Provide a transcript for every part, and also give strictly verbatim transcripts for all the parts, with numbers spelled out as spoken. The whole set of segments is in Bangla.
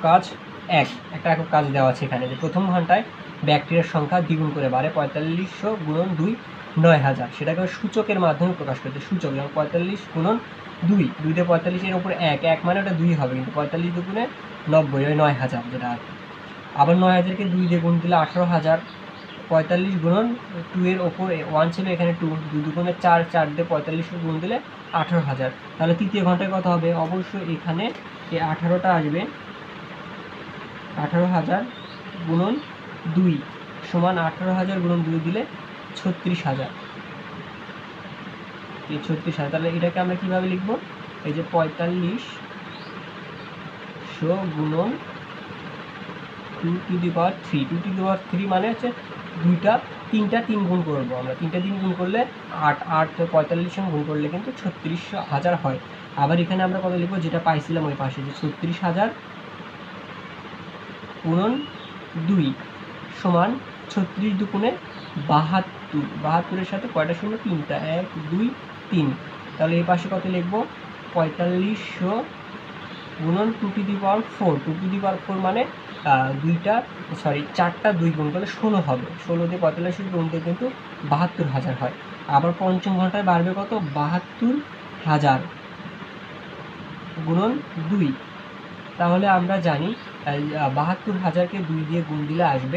কাজ এক, একটা একক কাজ দেওয়া আছে এখানে যে প্রথম ঘন্টায় ব্যাকটেরিয়ার সংখ্যা দ্বিগুণ করে বাড়ে পঁয়তাল্লিশশো গুণন দুই নয় হাজার, সেটাকে সূচকের মাধ্যমে প্রকাশ করতে। সূচক যেমন পঁয়তাল্লিশ গুণন দুই, দুইতে পঁয়তাল্লিশের উপরে এক, এক মানে ওটা দুই হবে, কিন্তু পঁয়তাল্লিশ দুগুণে নব্বই, ওই নয় হাজার যেটা। আবার নয় হাজারকে দুই দিয়ে গুণ দিলে আঠারো হাজার, পঁয়তাল্লিশ গুণন টু এর ওপর ওয়ান ছিল, এখানে টু, দুই দুগুণে চার, চার দিয়ে পঁয়তাল্লিশশো গুণ দিলে আঠারো হাজার। তাহলে তৃতীয় ঘন্টায় কত হবে? অবশ্যই এখানে এই আঠারোটা আসবে, আঠারো হাজার গুণন দুই সমান আঠারো হাজার গুণন দুই দিলে ছত্রিশ হাজার, এই ছত্রিশ হাজার। তাহলে এটাকে আমরা কীভাবে লিখব? এই যে পঁয়তাল্লিশশো গুণন two to the power three, two to the power three মানে হচ্ছে দুইটা তিনটা তিন গুণ করবো আমরা, তিনটা তিন গুণ করলে আট, আট পঁয়তাল্লিশ গুণ করলে কিন্তু ছত্রিশ হাজার হয়। আবার এখানে আমরা কত লিখবো? যেটা পাইছিলাম ওই পাশে, যে ছত্রিশ হাজার গুণন দুই সমান ছত্রিশ দুগুণে বাহাত্তর, বাহাত্তরের সাথে কয়টা শূন্য? তিনটা, এক দুই তিন। তাহলে এই পাশে কত লিখবো? পঁয়তাল্লিশশো গুণন two to the power four, two to the power four মানে দুইটা সরি চারটা দুই গুণ করলে ষোলো হবে, ষোলো দিয়ে পঁয়তাল্লিশশো গুণ দিয়ে কিন্তু বাহাত্তর হাজার হয়। আবার পঞ্চম ঘন্টায় বাড়বে কত? বাহাত্তর হাজার গুণন দুই। তাহলে আমরা জানি বাহাত্তর হাজারকে দুই দিয়ে গুণ দিলে আসবে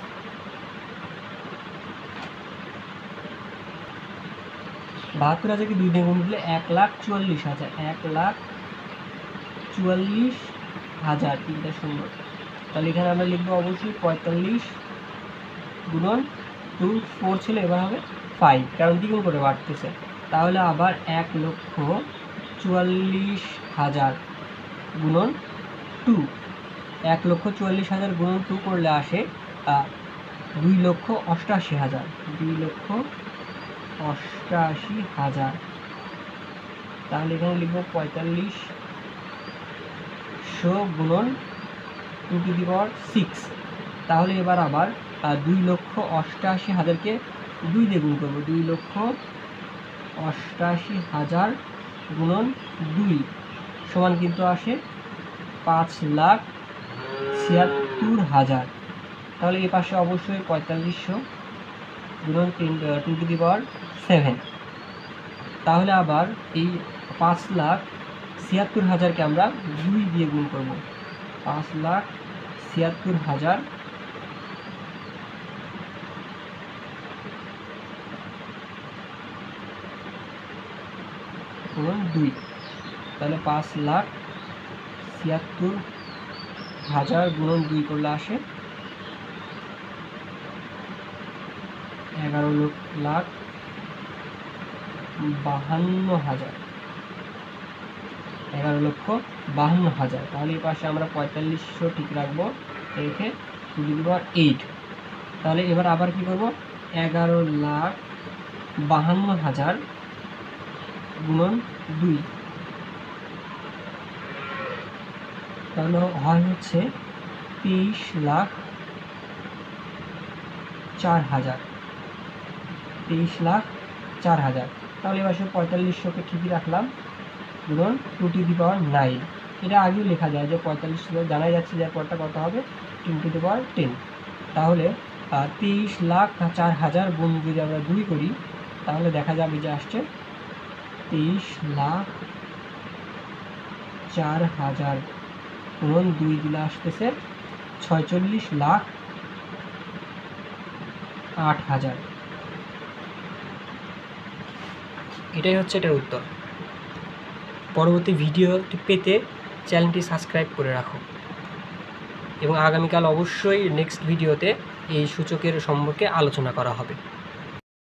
বাহাত্তর হাজারকে দুই দিয়ে গুণ দিলে এক লাখ চুয়াল্লিশ হাজার, এক লাখ চুয়াল্লিশ হাজার, তিনটা শূন্য। তাহলে এখানে আমরা লিখবো অবশ্যই পঁয়তাল্লিশ গুণন টু, ফোর ছিল এবার হবে ফাইভ, কারণ দ্বিগুণ করে বাড়তেছে। তাহলে আবার এক লক্ষ চুয়াল্লিশ হাজার গুণন টু, এক লক্ষ চুয়াল্লিশ হাজার গুণন টু করলে আসে দুই লক্ষ অষ্টাশি হাজার, দুই লক্ষ অষ্টাশি হাজার। তাহলে এখানে লিখবো পঁয়তাল্লিশশো গুণন two to the power six. তাহলে এবার আবার দুই লক্ষ অষ্টাশি হাজারকে দুই দিয়ে গুণ করবো, দুই লক্ষ অষ্টাশি হাজার গুণন দুই সমান কিন্তু আসে পাঁচ লাখ ছিয়াত্তর হাজার। তাহলে এই পাশে অবশ্যই পঁয়তাল্লিশশো গুণন তিন two to the power seven. তাহলে আবার এই পাঁচ লাখ ছিয়াত্তর হাজারকে আমরা দুই দিয়ে গুণ করব, পাঁচ লাখ ছিয়াত্তর হাজার গুণন দুই। তাহলে পাঁচ লাখ ছিয়াত্তর হাজার গুণন দুই করলে আসে এগারো লাখ বাহান্ন হাজার, এগারো লক্ষ বাহান্ন হাজার। তাহলে এই পাশে আমরা পঁয়তাল্লিশশো ঠিক রাখবো, রেখে টু দি পাওয়ার এইট। তাহলে এবার আবার কি করব? এগারো লাখ বাহান্ন হাজার গুণন দুই, তাহলে হয় হচ্ছে তেইশ লাখ চার হাজার, তেইশ লাখ চার হাজার। তাহলে এবার সে পঁয়তাল্লিশশোকে ঠিকই রাখলাম গুণন two to the power nine. এটা আগেও লেখা যায় যে পঁয়তাল্লিশশো জানাই যাচ্ছে যে পরটা কত হবে? Ten to the power ten. তাহলে তেইশ লাখ চার হাজার গুণ যদি আমরা দুই করি তাহলে দেখা যাবে যে আসছে তেইশ লাখ চার হাজার গুণন দুই দিলে আসতেছে ছয়চল্লিশ লাখ আট হাজার। এটাই হচ্ছে এটার উত্তর। পরবর্তী ভিডিওটি পেতে চ্যানেলটি সাবস্ক্রাইব করে রাখো এবং আগামীকাল অবশ্যই নেক্সট ভিডিওতে এই সূচকের সম্পর্কে আলোচনা করা হবে।